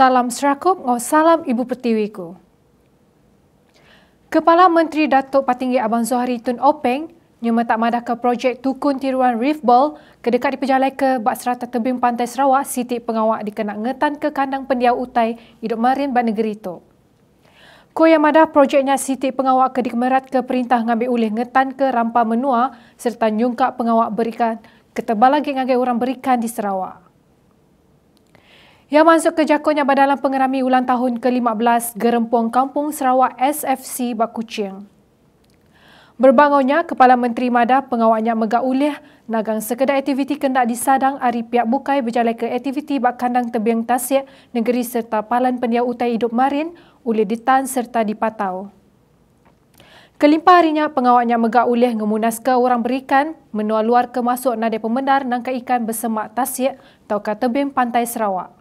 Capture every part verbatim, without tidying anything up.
Salam serakup, ngau salam Ibu Pertiwiku. Kepala Menteri Datuk Patinggi Abang Zohari Tun Openg nyema tak madahkan projek Tukun Tiruan Reef Ball kedekat di pejalai ke bak serata tebing pantai Sarawak Siti Pengawak dikenak ngetan ke kandang pendiau utai hidup marin bak negeri itu. Ko yang madah projeknya Siti Pengawak ke dikemerat ke perintah ngambil ulih ngetan ke rampa menua serta nyungkak pengawak berikan ketebal lagi ngagai orang berikan di Sarawak. Yang masuk ke jakonya badalam pengerami ulang tahun ke lima belas Gerempong Kampung Sarawak S F C Bak Kuching. Berbangunnya, Kepala Menteri Madah pengawaknya megak ulih nagang sekedar aktiviti kendak disadang hari pihak bukai berjalan ke aktiviti bak kandang tebing tasik negeri serta palan pendiau utai hidup marin ulih ditan serta dipatau. Kelimpah harinya pengawaknya megak ulih ngemunas ke orang berikan menua luar ke masuk nadai pemendar nangka ikan bersemak tasik atau ke tebing pantai Sarawak.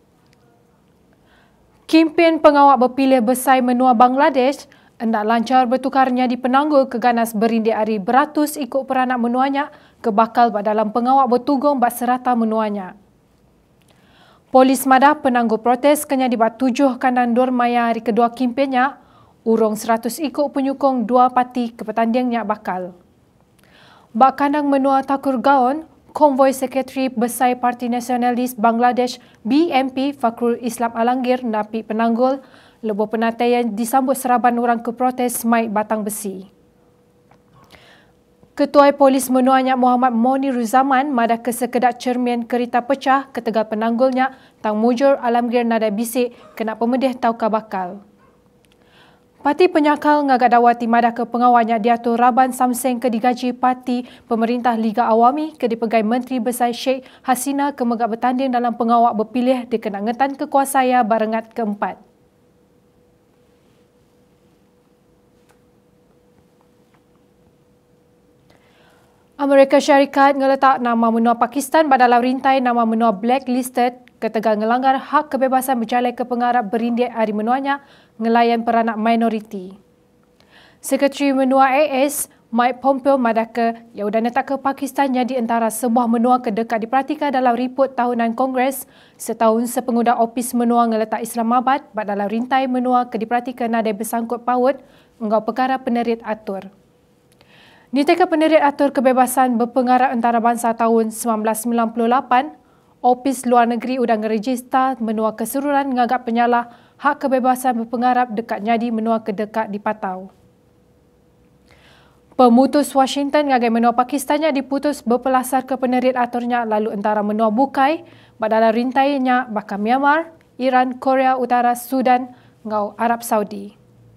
Kempen pengawak berpilih besai menua Bangladesh hendak lancar bertukarnya di penanggul ke ganas berindik hari beratus ikut peranak menuanya ke bakal dalam pengawak bertugong bak serata menuanya. Polis Madah penanggul protes kena dibat tujuh kandang dormaya hari kedua kempennya urung seratus ikut penyukong dua parti ke petandingnya bakal. Bak kandang menua Takur Gaon, Konvoi Sekretari Besai Parti Nasionalis Bangladesh B M P Fakhrul Islam Alangir napi penanggul lebuh penataian disambut seraban orang ke protes Maik Batang Besi. Ketua Polis menuanya Muhammad Monirul Zaman madah ke sekedar cermin kereta pecah ketegal penanggulnya Tang Mujur Alamgir nada bisik kena pemedih tau kabakal. Parti penyakal ngagak dawati madah ke pengawalnya diatur Raban Samseng ke digaji Parti Pemerintah Liga Awami ke dipegai Menteri Besar Sheikh Hasina ke megak bertanding dalam pengawak berpilih dikena ngetan kekuasaan barengat keempat. Amerika Syarikat ngeletak nama menua Pakistan badalam rintai nama menua blacklisted ketegal ngelanggar hak kebebasan berjalan ke pengarap berindik hari menuanya ngelayan peranak minoriti. Sekretari menua A S Mike Pompeo madah ke yang sudah letak ke Pakistan jadi antara sebuah menua kedekat diperhatikan dalam ripot tahunan Kongres setahun sepenguda opis menua ngeletak Islamabad badalam rintai menua ke diperhatikan nadai bersangkut paut engkau perkara penerit atur. Diteka penerit atur kebebasan berpengarap antarabangsa tahun seribu sembilan ratus sembilan puluh lapan, Opis Luar Negeri sudah ngerejista menua keseluruhan ngagak penyalah hak kebebasan berpengarap dekat nyadi menua kedekat dipatau. Pemutus Washington ngagai menua Pakistannya diputus berpelasar ke penerit aturnya lalu antara menua bukai badalam rintainya bakal Myanmar, Iran, Korea Utara, Sudan, ngau Arab Saudi.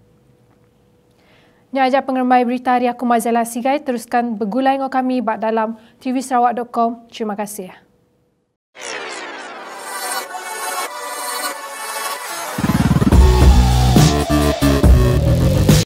Nya ajak pengeremai berita hari aku Mazala Sigai teruskan bergulai dengan kami bak dalam t v sarawak dot com. Terima kasih.